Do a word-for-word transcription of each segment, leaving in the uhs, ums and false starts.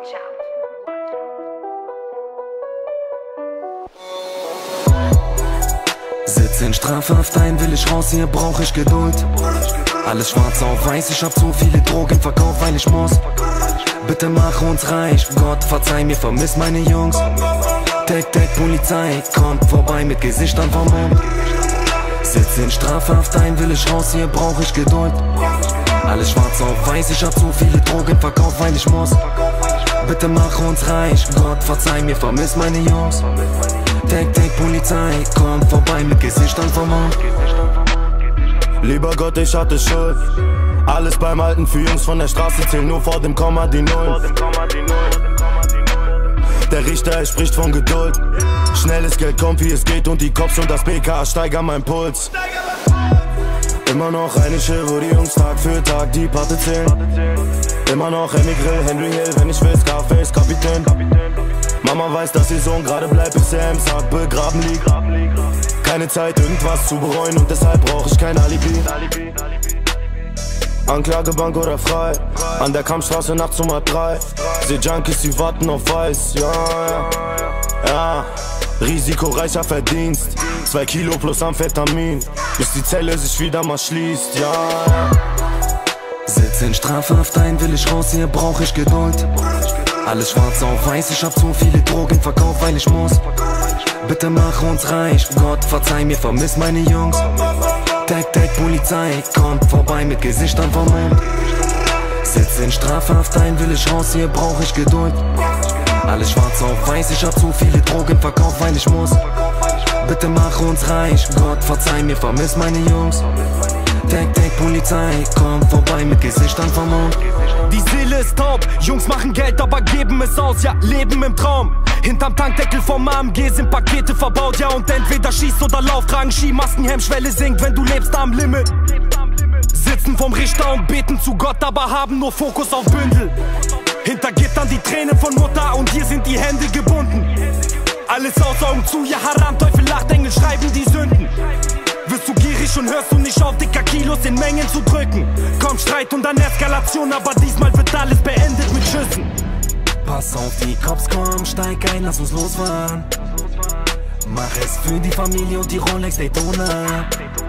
Sitz in Strafhaft ein, will ich raus, hier brauch ich Geduld. Alles schwarz auf weiß, ich hab zu viele Drogen verkauft, weil ich muss. Bitte mach uns reich, Gott verzeih mir, vermiss meine Jungs. Deck, Deck, Polizei, kommt vorbei mit Gesichtern vom Mund. Sitz in Strafhaft ein, will ich raus, hier brauch ich Geduld. Alles schwarz auf weiß, ich hab zu viele Drogen verkauft, weil ich muss. Bitte mach uns reich, Gott verzeih mir, vermiss meine Jungs. Deck, Deck, Polizei, kommt vorbei mit Gesichtern vom Mund. Lieber Gott, ich hatte Schuld. Alles beim Alten für Jungs von der Straße zählen nur vor dem Komma die Null. Der Richter, er spricht von Geduld. Schnelles Geld kommt wie es geht und die Cops und das B K steigern meinen Puls. Immer noch eine Chill, wo die Jungs Tag für Tag die Patte zählen. Immer noch Emmy Grill, Henry Hill, wenn ich will, Scarface, Kapitän. Mama weiß, dass ihr Sohn gerade bleibt, bis er im Sarg begraben liegt. Keine Zeit, irgendwas zu bereuen und deshalb brauch ich kein Alibi. Anklagebank oder frei, an der Kampfstraße nachts um halb drei. Seh Junkies, die warten auf Weiß, ja, ja, ja. Risikoreicher Verdienst, zwei Kilo plus Amphetamin, bis die Zelle sich wieder mal schließt, ja, ja. Sitz in Strafhaft ein, will ich raus, hier brauch ich Geduld. Alles schwarz auf weiß, ich hab zu viele Drogen verkauft, weil ich muss. Bitte mach uns reich, Gott verzeih mir, vermiss meine Jungs. Deck, Deck, Polizei, kommt vorbei mit Gesichtern vom Mund. Sitz in Strafhaft ein, will ich raus, hier brauch ich Geduld. Alles schwarz auf weiß, ich hab zu viele Drogen verkauft, weil ich muss. Bitte mach uns reich, Gott verzeih mir, vermiss meine Jungs. Deck, Deck, Polizei, kommt vorbei mit Gesichtern vom Mund. Die Seele ist taub, Jungs machen Geld, aber geben es aus, ja, leben im Traum. Hinterm Tankdeckel vom A M G sind Pakete verbaut, ja, und entweder schießt oder lauf, tragen Skimasken, Hemmschwelle sinkt, wenn du lebst am Limit. Sitzen vom Richter und beten zu Gott, aber haben nur Fokus auf Bündel. Hinter Gittern die Tränen von Mutter und hier sind die Hände gebunden. Alles aus Augen zu, ja Haram, Teufel lacht, Engel schreiben die Sünden. Wirst du gierig und hörst du nicht auf, dicker Kilos in Mengen zu drücken. Kommt Streit und dann Eskalation, aber diesmal wird alles beendet mit Schüssen. Pass auf, die Cops kommen, steig ein, lass uns losfahren. Mach es für die Familie und die Rolex Daytona.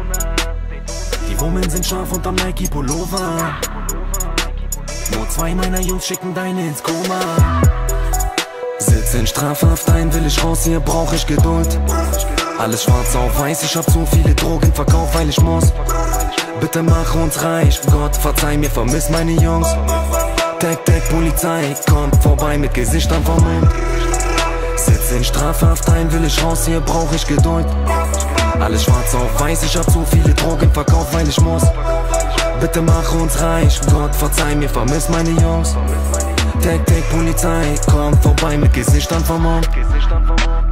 Die Women sind scharf unterm Nike Pullover. Nur zwei meiner Jungs schicken deine ins Koma. Sitz in Strafhaft ein, will ich raus, hier brauch ich Geduld. Alles schwarz auf weiß, ich hab zu viele Drogen verkauft, weil ich muss. Bitte mach uns reich, Gott verzeih mir, vermiss meine Jungs. Deck, Deck, Polizei, kommt vorbei mit Gesichtern vom Mund. Sitz in Strafhaft ein, will ich raus, hier brauch ich Geduld. Alles schwarz auf weiß, ich hab zu viele Drogen verkauft, weil ich muss. Bitte mach uns reich, Gott verzeih mir, vermiss meine Jungs. Deck, Deck, Polizei, kommt vorbei mit Gesichtern vom Mund.